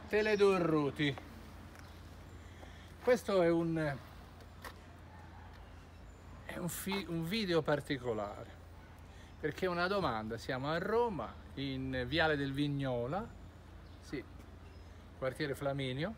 Teledurruti. Questo è un video particolare perché è una domanda. Siamo a Roma, in Viale del Vignola, sì, quartiere Flaminio.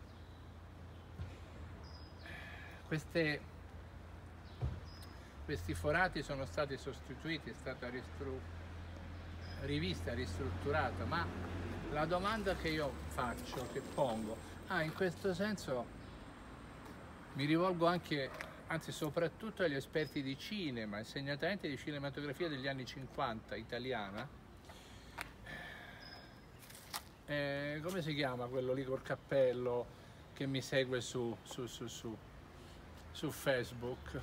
Questi forati sono stati sostituiti, è stata rivista, ristrutturata, ma la domanda che io faccio, che pongo, in questo senso mi rivolgo anche, anzi soprattutto agli esperti di cinema e segnatamente di cinematografia degli anni 50 italiana. Come si chiama quello lì col cappello che mi segue su Facebook?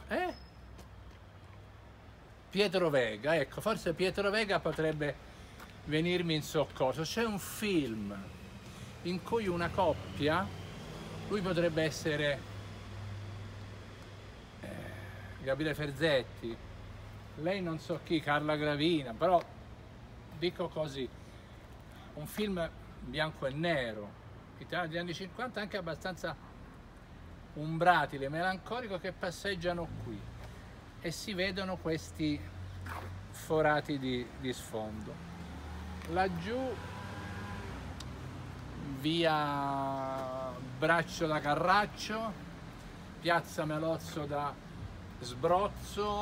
Pietro Vega, ecco, forse Pietro Vega potrebbe venirmi in soccorso. C'è un film in cui una coppia, lui potrebbe essere Gabriele Ferzetti, lei non so chi, Carla Gravina, però dico così, un film bianco e nero, italiano degli anni 50, anche abbastanza umbratile, melancolico, che passeggiano qui e si vedono questi forati di sfondo. Laggiù via Braccio da Carraccio, piazza Melozzo da Sbrozzo,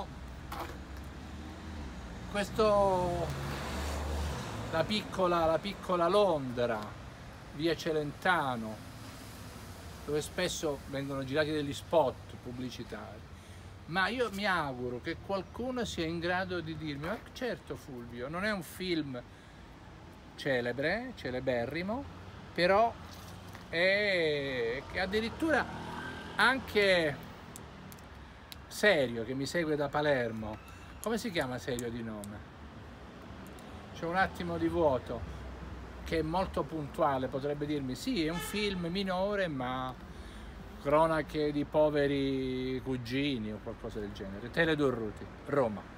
questo la piccola Londra, via Celentano, dove spesso vengono girati degli spot pubblicitari. Ma io mi auguro che qualcuno sia in grado di dirmi: ma certo Fulvio, non è un film celeberrimo, però è che addirittura anche Serio, che mi segue da Palermo, come si chiama Serio di nome? C'è un attimo di vuoto, che è molto puntuale, potrebbe dirmi: sì, è un film minore, ma cronache di poveri cugini o qualcosa del genere. Teledurruti, Roma.